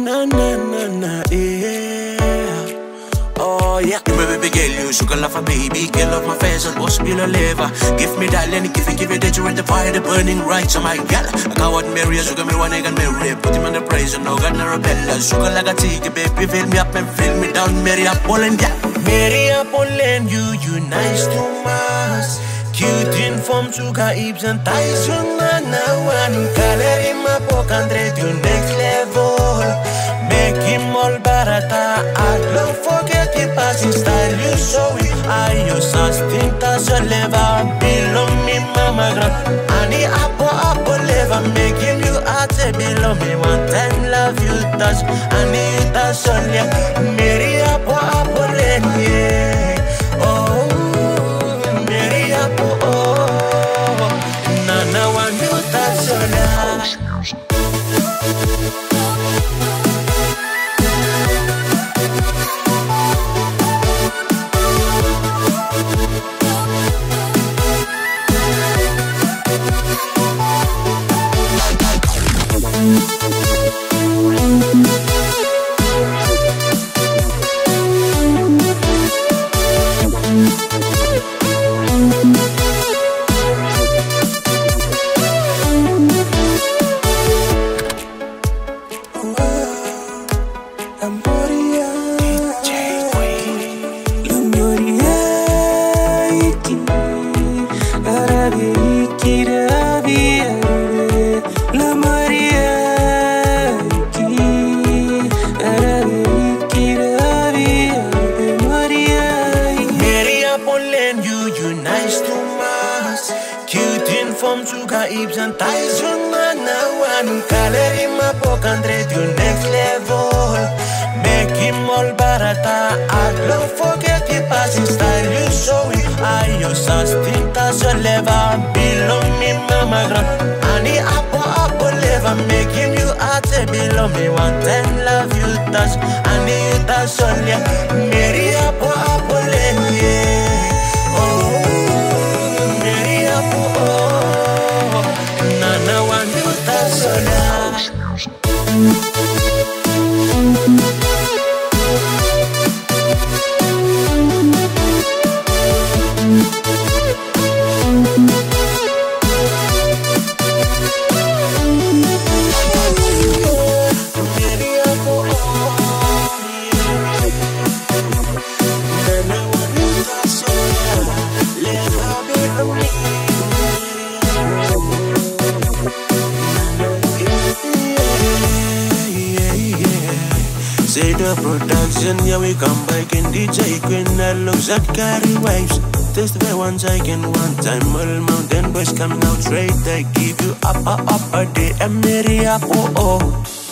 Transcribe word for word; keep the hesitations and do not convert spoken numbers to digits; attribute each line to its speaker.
Speaker 1: na na na na, yeah. Oh yeah. You my baby girl, you sugar love a baby, girl of my face and boss be a lever. Give me that, let give it, give it that you ready the fire, the burning right. So my girl, I got what Meri Apo, sugar me one egg and Meri, put him on the praise and no got no rebel. Sugar like a tigger, baby, fill me up and fill me down. Meri Apo and yeah. Meri Apo and you, you nice too much. Cute in form, sugar hips and thighs. You man, one color in my pocket and read you next level. Make him all barata. I don't forget the passing style you show it. I use a stint as a lever. Below me, mama grand. Ani Apo Apo lever. Make him you at below me. One time love you touch. Ani you touch on ya. Meri Apo Apo len yeah. Oh. Nana one you touch on sugar hips and thighs. You man, one color in my pocket and read you next level. Make him all barata. I don't forget the passing style you show it. I use a stint as a lever. Below me, mama grand. Ani Apo Apo lever. Make him you at below me. One time love you touch. Ani you touch on ya. Meri Apo Apo len yeah. Oh, Meri Apo oh. Nana one you touch on ya. Say the production, yeah we come back in D J Queen that looks at carry waves. Test the once I can one time all mountain boys coming out straight. They give you up, up, up a day, Meri Apo.